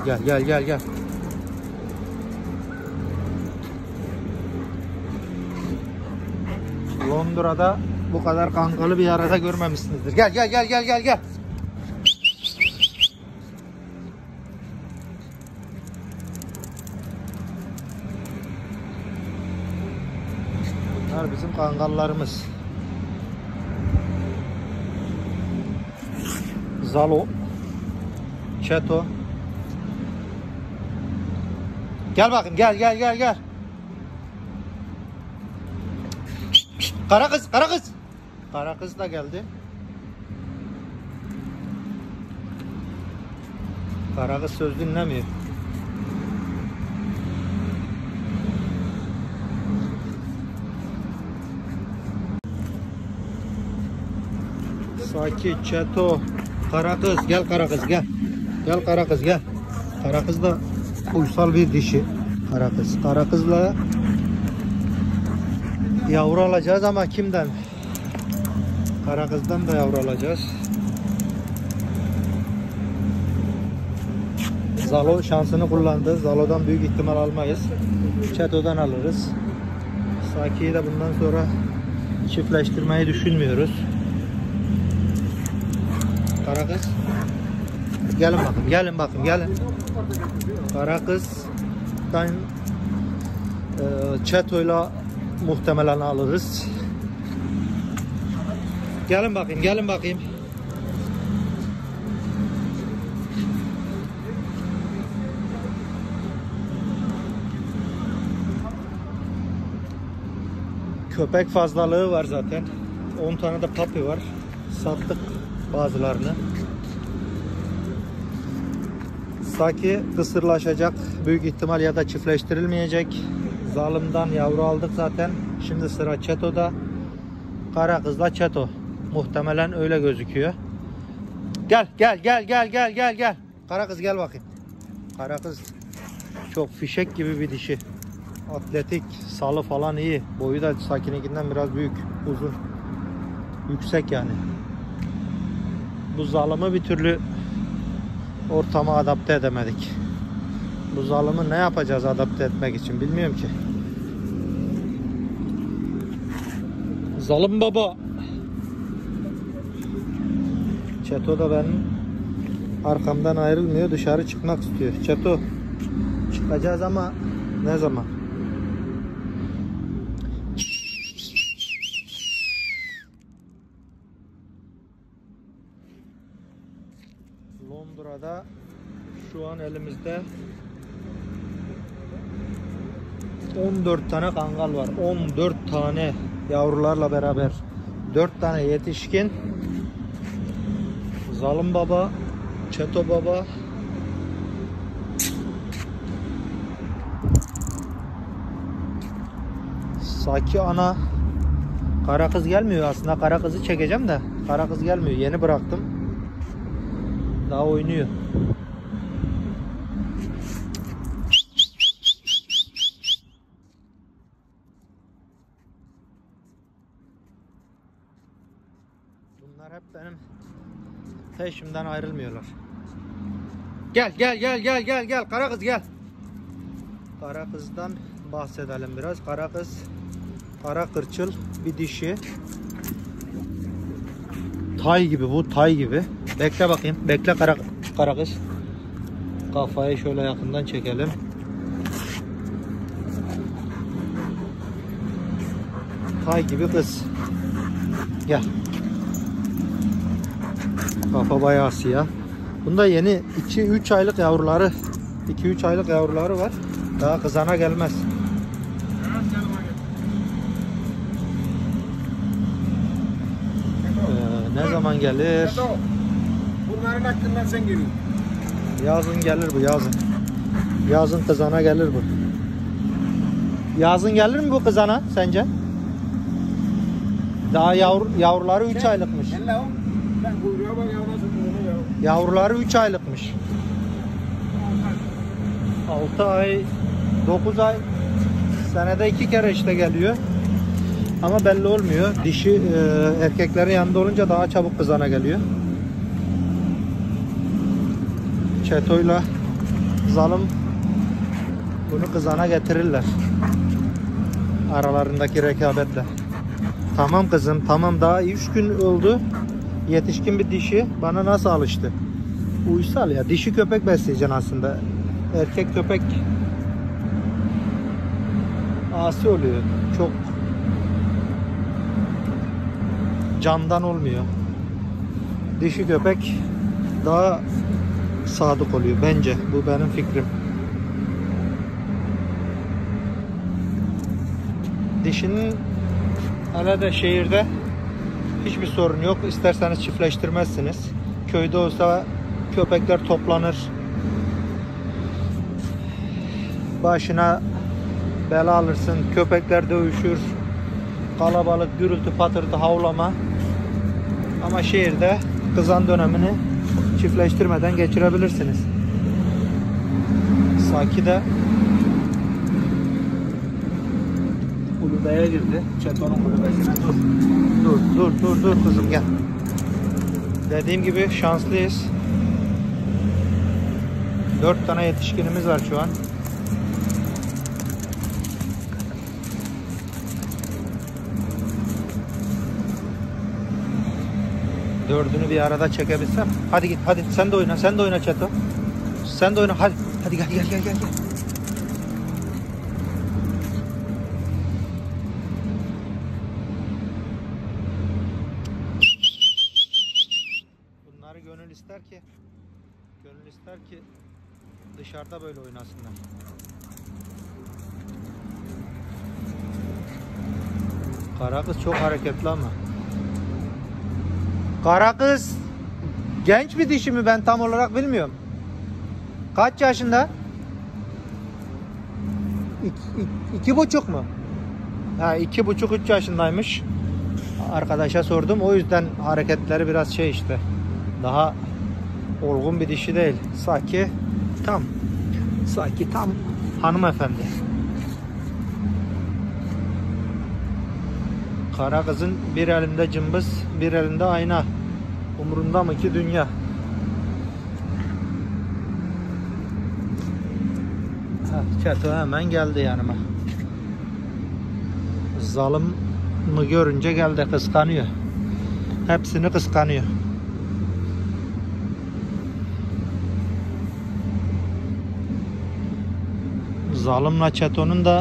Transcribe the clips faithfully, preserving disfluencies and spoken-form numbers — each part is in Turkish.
Gel gel gel gel. Londra'da bu kadar kankalı bir arada görmemişsinizdir. Gel gel gel gel gel gel. Bunlar bizim kangallarımız. Zalo, Çeto. Gel bakayım, gel gel gel gel. Kara kız, kara kız. Kara kız da geldi. Kara kız söz dinlemiyor. Saki, Çeto, kara kız, gel kara kız gel. Gel kara kız gel. Kara kız da uysal bir dişi. Kara kız. Kara kızla yavru alacağız ama kimden? Kara kızdan da yavru alacağız. Zalo şansını kullandı. Zalo'dan büyük ihtimal almayız. Çeto'dan alırız. Saki'yi de bundan sonra çiftleştirmeyi düşünmüyoruz. Kara kız. Gelin bakın, gelin bakın, gelin. Kara kızdan e, Çeto'yla muhtemelen alırız. Gelin bakayım, gelin bakayım. Köpek fazlalığı var zaten. on tane de papi var. Sattık bazılarını. Saki kısırlaşacak büyük ihtimal ya da çiftleştirilmeyecek. Zalim'den yavru aldık zaten. Şimdi sıra Çeto'da. Kara kızla Çeto. Muhtemelen öyle gözüküyor. Gel gel gel gel gel gel gel. Kara kız gel bakayım. Kara kız çok fişek gibi bir dişi. Atletik, salı falan iyi. Boyu da Saki'ninkinden biraz büyük, uzun. Yüksek yani. Bu Zalim'i bir türlü ortama adapte edemedik. Bu Zalim'i ne yapacağız adapte etmek için bilmiyorum ki. Zalim baba. Çeto da benim arkamdan ayrılmıyor, dışarı çıkmak istiyor. Çeto, çıkacağız ama ne zaman? Londra'da şu an elimizde on dört tane kangal var. on dört tane yavrularla beraber. dört tane yetişkin. Zalim baba, Çeto baba. Saki ana. Kara kız gelmiyor aslında. Kara kızı çekeceğim de kara kız gelmiyor. Yeni bıraktım. Daha oynuyor. Bunlar hep benim peşimden ayrılmıyorlar. Gel gel gel gel gel gel kara kız gel. Kara kızdan bahsedelim biraz. Kara kız kara kırçıl bir dişi. Tay gibi bu, tay gibi. Bekle bakayım. Bekle kara, kara kız. Kafayı şöyle yakından çekelim. Tay gibi kız. Gel. Kafa bayağı siyah. Bunda yeni iki üç aylık yavruları, iki üç aylık yavruları var. Daha kızana gelmez. Ee, ne zaman gelir? Bunların hakkından sen geliyorsun. Yazın gelir bu, yazın. Yazın kızana gelir bu. Yazın gelir mi bu kızana sence? Daha yavru, yavruları üç aylıkmış. Ben kuyruğa bak ya, nasıl kuyruğu ya. Yavruları üç aylıkmış. altı ay, dokuz ay, senede iki kere işte geliyor. Ama belli olmuyor. Dişi e, erkeklerin yanında olunca daha çabuk kızana geliyor. Çeto'yla zalim bunu kızana getirirler. Aralarındaki rekabetle. Tamam kızım, tamam, daha üç gün oldu. Yetişkin bir dişi bana nasıl alıştı? Uysal ya. Dişi köpek besleyeceksin aslında. Erkek köpek asi oluyor. Çok candan olmuyor. Dişi köpek daha sadık oluyor bence. Bu benim fikrim. Dişinin hele de şehirde hiçbir sorun yok. İsterseniz çiftleştirmezsiniz. Köyde olsa köpekler toplanır. Başına bela alırsın. Köpekler dövüşür. Kalabalık, gürültü, patırtı, havlama. Ama şehirde kızan dönemini çiftleştirmeden geçirebilirsiniz. Saki de kulübeye girdi. Çetonun kulübesine. Dur. Dur, dur, dur, dur kızım gel. Dediğim gibi şanslıyız. Dört tane yetişkinimiz var şu an. Dördünü bir arada çekebilsem. Hadi git, hadi sen de oyna, sen de oyna Çeto. Sen de oyna, hadi. Hadi gel, gel, gel, gel. Bunları gönül ister ki, gönül ister ki dışarıda böyle oynasınlar. Kara kız çok hareketli ama. Kara kız genç bir dişi mi, ben tam olarak bilmiyorum. Kaç yaşında? İki, iki, iki buçuk mu? Ha, iki buçuk üç yaşındaymış. Arkadaşa sordum, o yüzden hareketleri biraz şey işte. Daha olgun bir dişi değil. Saki tam. Saki tam hanımefendi. Kara kızın bir elinde cımbız, bir elinde ayna. Umurunda mı ki dünya? Çeto hemen geldi yanıma. Zalımı görünce geldi, kıskanıyor. Hepsini kıskanıyor. Zalimle Çeto'nun da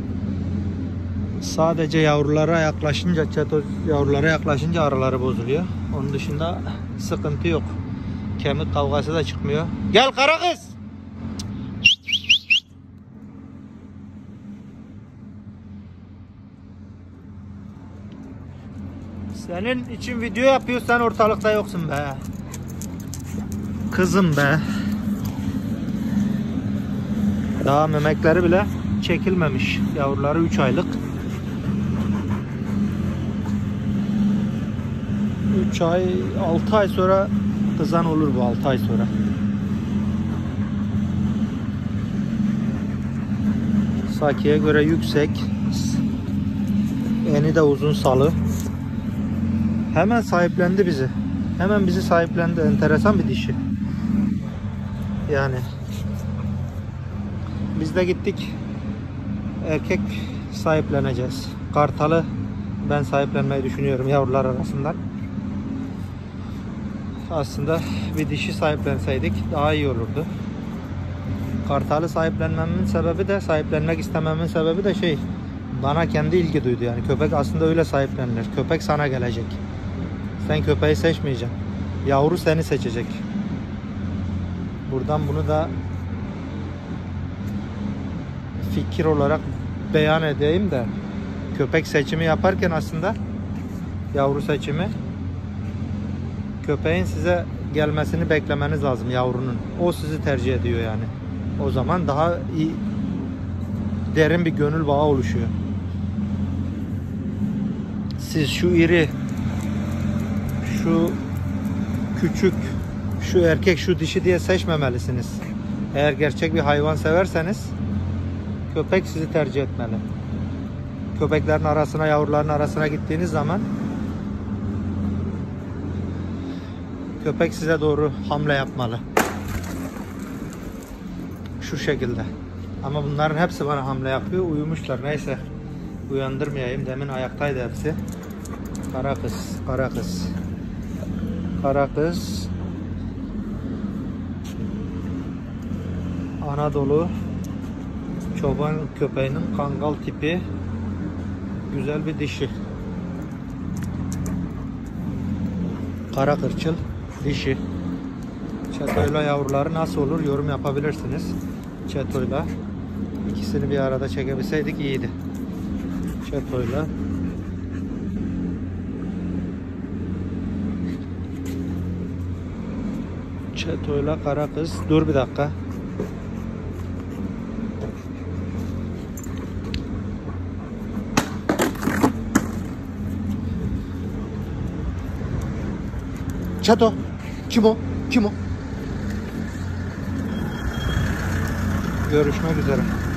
sadece yavrulara yaklaşınca, Çeto yavrulara yaklaşınca araları bozuluyor. Onun dışında sıkıntı yok. Kemik kavgası da çıkmıyor. Gel kara kız. Senin için video yapıyor, sen ortalıkta yoksun be. Kızım be. Daha memekleri bile çekilmemiş. Yavruları üç aylık. üç ay, altı ay sonra kızan olur bu, altı ay sonra. Saki'ye göre yüksek. Eni de uzun salı. Hemen sahiplendi bizi. Hemen bizi sahiplendi. Enteresan bir dişi. Yani biz de gittik. Erkek sahipleneceğiz. Kartalı ben sahiplenmeyi düşünüyorum yavrular arasından. Aslında bir dişi sahiplenseydik daha iyi olurdu. Kartalı sahiplenmemin sebebi de, sahiplenmek istememin sebebi de şey, bana kendi ilgi duydu yani. Köpek aslında öyle sahiplenilir. Köpek sana gelecek. Sen köpeği seçmeyeceksin. Yavru seni seçecek. Buradan bunu da fikir olarak beyan edeyim de, köpek seçimi yaparken aslında yavru seçimi, köpeğin size gelmesini beklemeniz lazım, yavrunun. O sizi tercih ediyor yani. O zaman daha iyi, derin bir gönül bağı oluşuyor. Siz şu iri, şu küçük, şu erkek, şu dişi diye seçmemelisiniz. Eğer gerçek bir hayvan severseniz köpek sizi tercih etmeli. Köpeklerin arasına, yavruların arasına gittiğiniz zaman köpek size doğru hamle yapmalı. Şu şekilde. Ama bunların hepsi bana hamle yapıyor. Uyumuşlar. Neyse. Uyandırmayayım. Demin ayaktaydı hepsi. Kara kız. Kara kız. Kara kız. Anadolu çoban köpeğinin kangal tipi. Güzel bir dişi. Kara kırçıl dişi. Çetoyla yavruları nasıl olur yorum yapabilirsiniz. Çetoyla ikisini bir arada çekebilseydik iyiydi. Çetoyla Çetoyla kara kız. Dur bir dakika. Çeto. Kim o? Kim o? Görüşmek üzere.